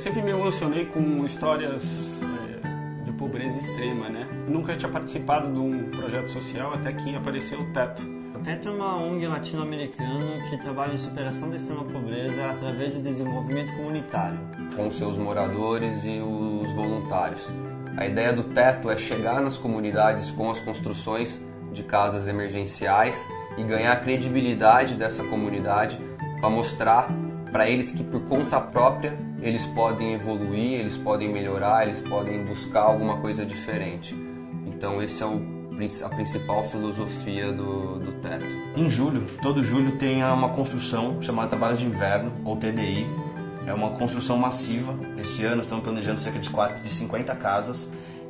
sempre me emocionei com histórias de pobreza extrema, né? Nunca tinha participado de um projeto social até que apareceu o Teto. O Teto é uma ONG latino-americana que trabalha em superação da extrema pobreza através de desenvolvimento comunitário. Com seus moradores e os voluntários. A ideia do Teto é chegar nas comunidades com as construções de casas emergenciais e ganhar a credibilidade dessa comunidade para mostrar para eles que por conta própria eles podem evoluir, eles podem melhorar, eles podem buscar alguma coisa diferente. Então esse é a principal filosofia do Teto. Em julho, todo julho tem uma construção chamada Trabalhos de Inverno, ou TDI. É uma construção massiva. Esse ano estamos planejando cerca de 50 casas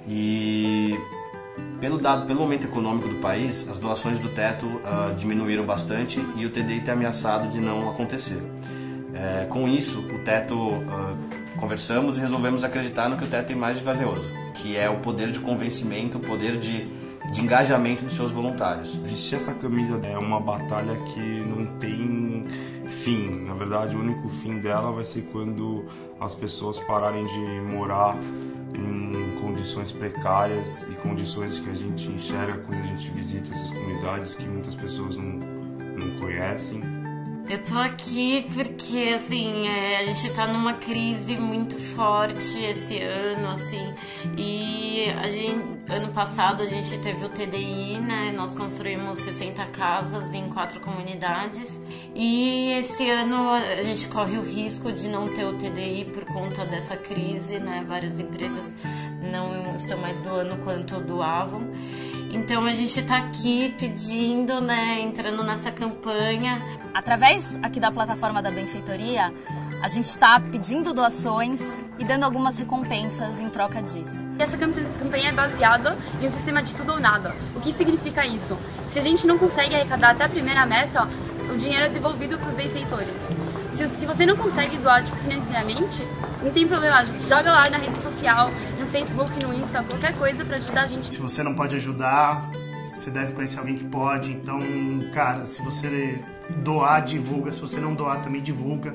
e pelo momento econômico do país, as doações do Teto diminuíram bastante e o TDI tem ameaçado de não acontecer. Com isso, o Teto, conversamos e resolvemos acreditar no que o Teto tem mais de valioso, que é o poder de convencimento, o poder de engajamento dos seus voluntários. Vestir essa camisa é uma batalha que não tem fim. Na verdade, o único fim dela vai ser quando as pessoas pararem de morar em condições precárias e condições que a gente enxerga quando a gente visita essas comunidades que muitas pessoas não conhecem. Eu tô aqui porque, assim, a gente tá numa crise muito forte esse ano, assim, e ano passado a gente teve o TDI, né, nós construímos 60 casas em 4 comunidades, e esse ano a gente corre o risco de não ter o TDI por conta dessa crise, né, várias empresas não estão mais doando quanto doavam. Então a gente está aqui pedindo, né, entrando nessa campanha. Através aqui da plataforma da Benfeitoria, a gente está pedindo doações e dando algumas recompensas em troca disso. Essa campanha é baseada em um sistema de tudo ou nada. O que significa isso? Se a gente não consegue arrecadar até a primeira meta, o dinheiro é devolvido para os benfeitores. Se você não consegue doar financeiramente, não tem problema, joga lá na rede social, no Facebook, no Insta, qualquer coisa para ajudar a gente. Se você não pode ajudar, você deve conhecer alguém que pode. Então, cara, se você doar, divulga. Se você não doar, também divulga.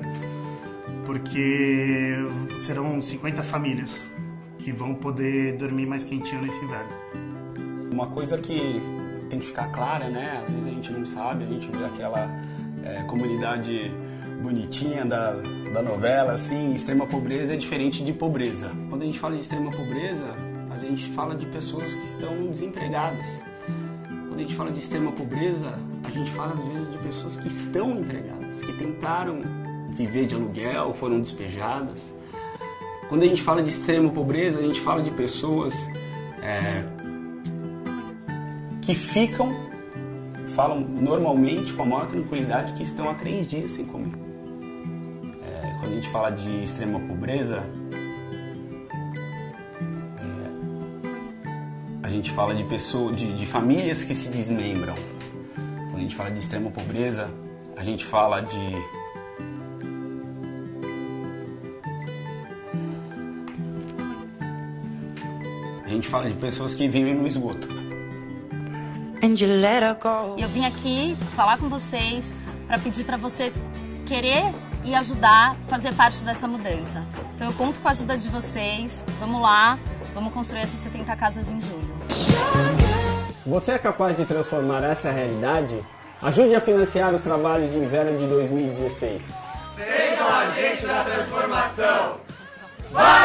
Porque serão 50 famílias que vão poder dormir mais quentinho nesse inverno. Uma coisa que tem que ficar clara, né? Às vezes a gente não sabe, a gente vê aquela comunidade bonitinha da novela, assim, extrema pobreza é diferente de pobreza. Quando a gente fala de extrema pobreza, a gente fala de pessoas que estão desempregadas. Quando a gente fala de extrema pobreza, a gente fala às vezes de pessoas que estão empregadas, que tentaram viver de aluguel, foram despejadas. Quando a gente fala de extrema pobreza, a gente fala de pessoas que falam normalmente, com a maior tranquilidade, que estão há 3 dias sem comer. Quando a gente fala de extrema pobreza, a gente fala de pessoas, de famílias que se desmembram. Quando a gente fala de extrema pobreza, a gente fala de pessoas que vivem no esgoto. E eu vim aqui falar com vocês para pedir para você querer e ajudar, fazer parte dessa mudança. Então eu conto com a ajuda de vocês. Vamos lá, vamos construir essas 70 casas em julho. Você é capaz de transformar essa realidade? Ajude a financiar os trabalhos de inverno de 2016. Sejam agentes da transformação. Vai!